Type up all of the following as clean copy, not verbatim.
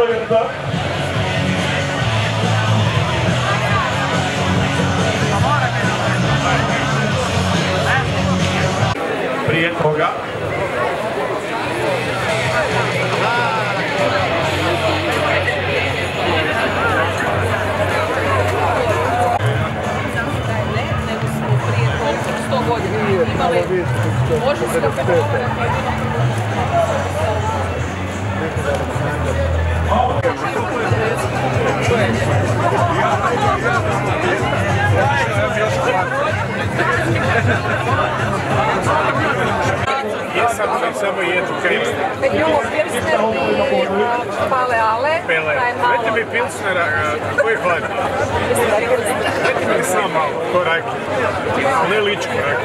Prije toga jesam li samo jednu krivu? Dajte mi pilsnera, koji je hladni? Dajte mi samo malo, ko raki. Ne ličku raki.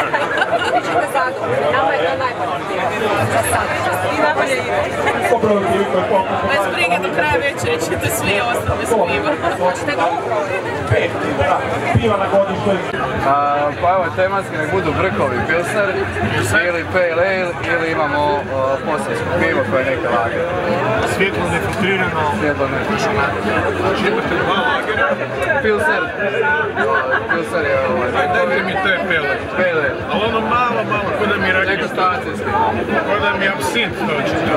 Nama je to najbolje. Za sad. I najbolje ide. Bez brige do kraja večera ćete svi ostati bez piva. Hoćete ga upravo? Piva na godišnjoj. Pa evo, tematski nek budu brkovi pilsner, ili pale ale, ili imamo posjetsko pivo koje je neke lager. Svjetlo nefiltrirano. Svjetlo nefiltrirano. Znači imate dva lagera. Pilsner je ovaj... Dajte mi te pale. Pale. Ali ono malo, ko da mi raki. Neko stacijski. Ko da mi absint dođete.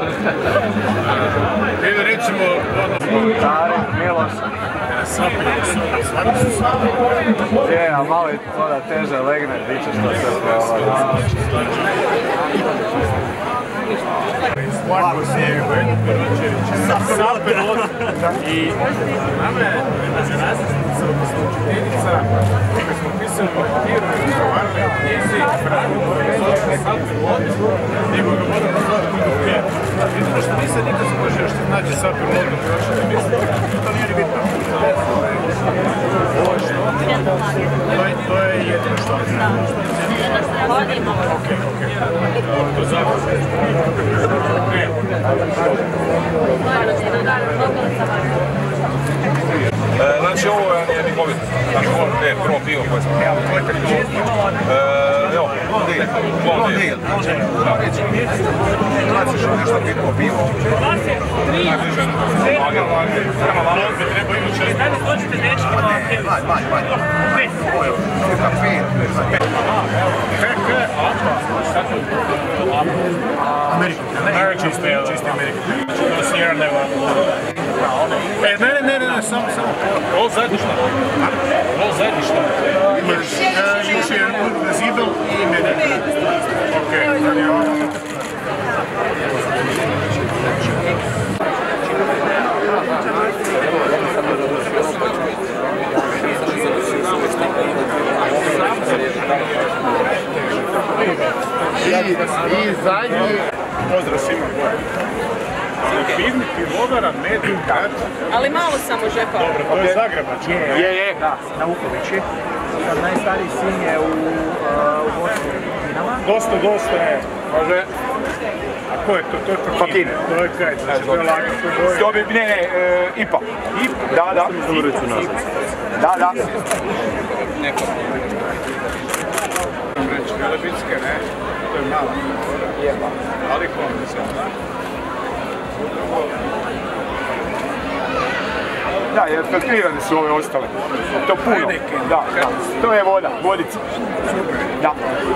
Ili recimo... Komentari, Miloš. Stvarno su stvarno. Je, a malo i toga teže legne, diće što se prevalo. Lako snijegu, saper od i nama je različnica, odnosno učiteljica, kada smo pisali materiru i razgovarali o knjizi, zove saper od, nego ga moramo zvati kudu pjet. Vidimo što nisam nikad složio što znači saper od u prošle misli, to nije ni bitno. To je jedino što mi znamo. Okej. To zato. Znači ovo je njihovit, znači ovo je prvo pivo koje smo evo, Blond Ale. Znači što nešto pitno pivo. Najbliže lager. Prema lager bi trebao imati čest. Ajde, dođite dečki na pivo. Manj. Ovo je cirka 5. American. Čisti American. To je Sierra Nevada. Ne, samo. Ovo zadnji šta? Ovo zadnji šta? Imaš juče zibel i mene. Okej, sad je ovo. I zadnji... Pozdrav svima. Pivni pivovara, med, kat. Ali malo samo žepa. Dobro, to je Zagrebački. Je. Da, na Vukovići. Sad najstariji sin je u Bosni Dinama. Dosta je. Može. A ko je to? To je Fakin. To je kaj, znači to je lager. To bi, ne, IPA. Da. Da. Neko. Reći, Velebitske, ne? To je mala. Jeba. Ali kom se, da? Da, jer filtrirane su ove ostale. To puno. Da. To je voda, vodica. Da.